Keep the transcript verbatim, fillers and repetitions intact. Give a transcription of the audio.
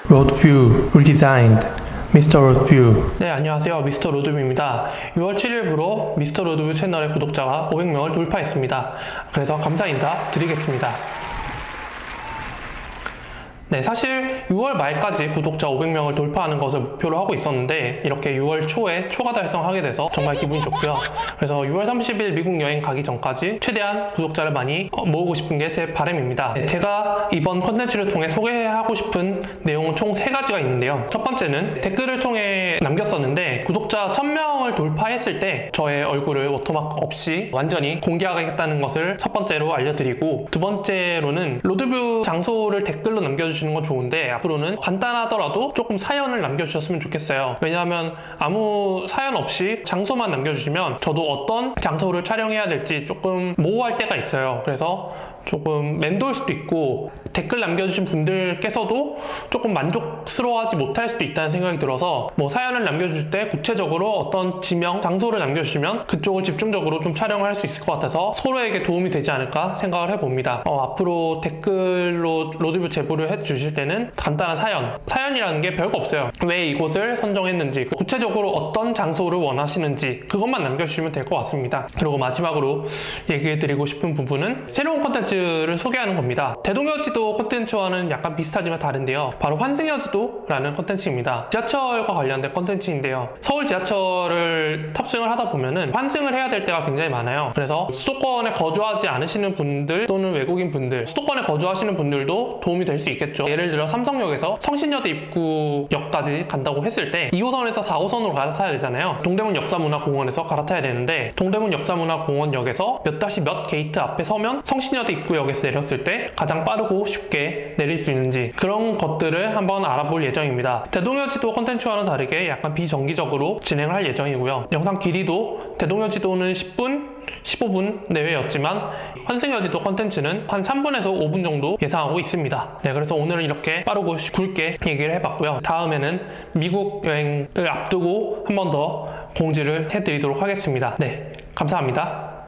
로드뷰 Redesigned 미스터 로드뷰. 네, 안녕하세요. 미스터 로드뷰입니다. 유월 칠일부로 미스터 로드뷰 채널의 구독자가 오백 명을 돌파했습니다. 그래서 감사 인사 드리겠습니다. 네, 사실 유월 말까지 구독자 오백 명을 돌파하는 것을 목표로 하고 있었는데 이렇게 유월 초에 초과 달성하게 돼서 정말 기분이 좋고요. 그래서 유월 삼십일 미국 여행 가기 전까지 최대한 구독자를 많이 모으고 싶은 게 제 바람입니다. 네, 제가 이번 컨텐츠를 통해 소개하고 싶은 내용은 총 세 가지가 있는데요. 첫 번째는 댓글을 통해 남겼었는데 구독자 천 명을 돌파했을 때 저의 얼굴을 워터마크 없이 완전히 공개하겠다는 것을 첫 번째로 알려드리고, 두 번째로는 로드뷰 장소를 댓글로 남겨주시는 건 좋은데 앞으로는 간단하더라도 조금 사연을 남겨주셨으면 좋겠어요. 왜냐하면 아무 사연 없이 장소만 남겨주시면 저도 어떤 장소를 촬영해야 될지 조금 모호할 때가 있어요. 그래서 조금 맴돌 수도 있고 댓글 남겨주신 분들께서도 조금 만족스러워하지 못할 수도 있다는 생각이 들어서 뭐 사연을 남겨줄 때 구체적으로 어떤 지명, 장소를 남겨주시면 그쪽을 집중적으로 좀 촬영을 할 수 있을 것 같아서 서로에게 도움이 되지 않을까 생각을 해봅니다. 어, 앞으로 댓글로 로드뷰 제보를 해주실 때는 간단한 사연, 사연이라는 게 별거 없어요. 왜 이곳을 선정했는지, 구체적으로 어떤 장소를 원하시는지 그것만 남겨주시면 될 것 같습니다. 그리고 마지막으로 얘기해드리고 싶은 부분은 새로운 컨텐츠를 소개하는 겁니다. 대동여지도 컨텐츠와는 약간 비슷하지만 다른데요. 바로 환승여지도라는 컨텐츠입니다. 지하철과 관련된 컨텐츠인데요. 서울 지하철을 탑승을 하다 보면은 환승을 해야 될 때가 굉장히 많아요. 그래서 수도권에 거주하지 않으시는 분들 또는 외국인 분들, 수도권에 거주하시는 분들도 도움이 될 수 있겠죠. 예를 들어 삼성역에서 성신여대 입구역까지 간다고 했을 때 이 호선에서 사 호선으로 갈아타야 되잖아요. 동대문 역사문화공원에서 갈아타야 되는데 동대문 역사문화공원역에서 몇 다시 몇 게이트 앞에 서면 성신여대 입구역에서 내렸을 때 가장 빠르고 쉽게 내릴 수 있는지, 그런 것들을 한번 알아볼 예정입니다. 대동여지도 컨텐츠와는 다르게 약간 비정기적으로 진행을 할 예정이고요. 영상 길이도 대동여지도는 십 분, 십오 분 내외였지만 환승여지도 컨텐츠는 한 삼 분에서 오 분 정도 예상하고 있습니다. 네, 그래서 오늘은 이렇게 빠르고 굵게 얘기를 해봤고요. 다음에는 미국 여행을 앞두고 한 번 더 공지를 해드리도록 하겠습니다. 네, 감사합니다.